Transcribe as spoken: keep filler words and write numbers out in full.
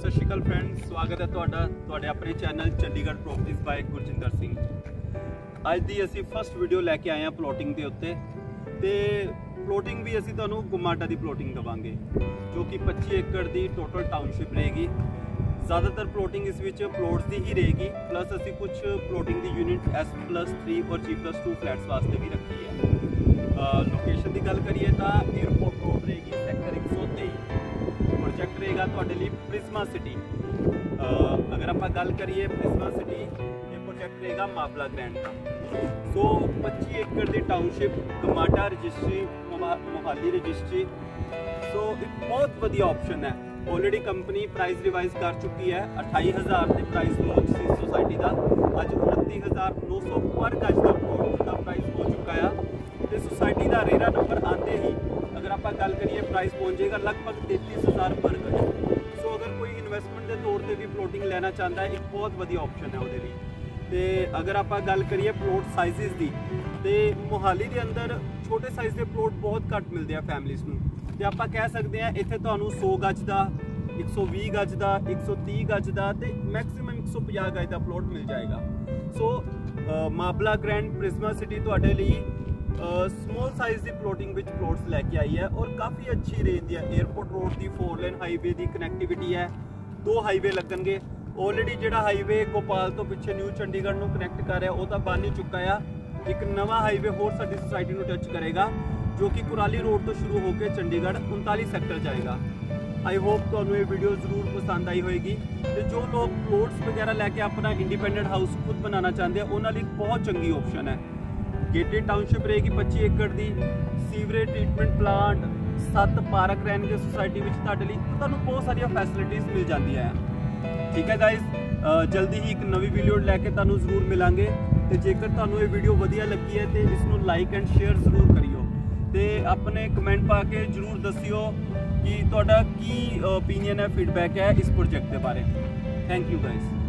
सत श्री अकाल फ्रेंड्स, स्वागत है ਤੁਹਾਡਾ ਤੁਹਾਡੇ ਆਪਣੇ channel Chandigarh properties by Gurjinder Singh. ਅੱਜ ਦੀ ਅਸੀਂ ਫਸਟ ਵੀਡੀਓ ਲੈ ਕੇ ਆਏ ਹਾਂ ਪਲੋਟਿੰਗ ਦੇ ਉੱਤੇ ਤੇ ਪਲੋਟਿੰਗ ਵੀ ਅਸੀਂ ਤੁਹਾਨੂੰ ਗੁਮਾਡਾ ਦੀ ਪਲੋਟਿੰਗ ਦਵਾਂਗੇ ਜੋ ਕਿ ਪੱਚੀ ਏਕੜ ਦੀ ਟੋਟਲ ਟਾਊਨਸ਼ਿਪ ਰਹੇਗੀ। ज़्यादातर प्लॉटिंग इस विच प्लॉट्स की ही रहेगी, प्लस असी कुछ प्लॉटिंग की यूनिट एस प्लस थ्री और जी प्लस टू फ्लैट्स वास्ते भी रखी है। लोकेशन की गल करिए तो एयरपोर्ट रोड रहेगी सैक्टर एक सौ तेई। प्रोजेक्ट रहेगा तुहाडे लई प्रिज्मा सिटी। अगर आप गल करिए प्रिज्मा सिटी, ये प्रोजेक्ट रहेगा माबला ग्रैंड का। सो पच्ची एकड़ की township, GMADA registry, Mohali registry. So एक बहुत वधिया ऑप्शन है। ऑलरेडी कंपनी प्राइस रिवाइज कर चुकी है। अठाई हज़ार के प्राइस लॉन्च सी सोसाइटी का, अज उनती हज़ार नौ सौ पर गज का प्लॉट का प्राइस हो चुका है। तो सोसाइटी का रेरा नंबर आते ही अगर आप गल करिए प्राइस पहुँच जाएगा लगभग तैंतीस हज़ार पर गज। सो अगर कोई इन्वेस्टमेंट के तौर पर भी प्लॉटिंग लेना चाहता है, एक बहुत वधिया ऑप्शन है वो। तो अगर आप गल करिए प्लॉट साइज़ की, तो मोहाली के अंदर छोटे साइज़ के प्लॉट बहुत घट मिलते हैं फैमिलीज़ को। तो आप कह सकते हैं इत्थे तुहानूं सौ गज का, एक सौ भी गज का, एक सौ तीह गज का, तो मैक्सीमम एक सौ पचास गज का प्लॉट मिल जाएगा। सो माबला ग्रैंड प्रिज्मा सिटी तुहाडे लई स्मॉल साइज़ की प्लॉटिंग विच प्लॉट्स लैके आई है और काफ़ी अच्छी रेंज है। एयरपोर्ट रोड की फोर लेन हाईवे की कनैक्टिविटी है, दो हाईवे लगणगे। ऑलरेडी जिहड़ा हाईवे गोपाल तो पिछे न्यू चंडीगढ़ नूं कनैक्ट कर रहा वो तो बन ही चुका है। एक नवा हाईवे होर साडी सोसाइटी नूं टच करेगा जो कि कुराली रोड तो शुरू होकर चंडीगढ़ उनतालीस सैक्टर जाएगा। आई होप तुहानूं ये वीडियो जरूर पसंद आई होएगी। तो जो लोग प्लॉट्स वगैरह लैके अपना इंडिपेंडेंट हाउस खुद बनाना चाहते हैं उन्होंने एक बहुत चंगी ऑप्शन है। गेटेड टाउनशिप रहेगी पच्ची एकड़ की, सीवरेज ट्रीटमेंट प्लांट, सत्त पार्क रहने सोसाइटी में तुहाडे लई तुहानूं बहुत सारिया फैसिलिटीज़ मिल जांदियां हैं। ठीक है गाइज, जल्दी ही एक नवी वीडियो लैके तुहानूं जरूर मिलांगे। तो जेकर तुहानूं ये वीडियो वधिया लगी है तो इसनूं लाइक एंड शेयर जरूर करियो ते अपने कमेंट पा के जरूर दसियो कि तुहाडा की ओपीनियन है, फीडबैक है इस प्रोजेक्ट के बारे। Thank you guys.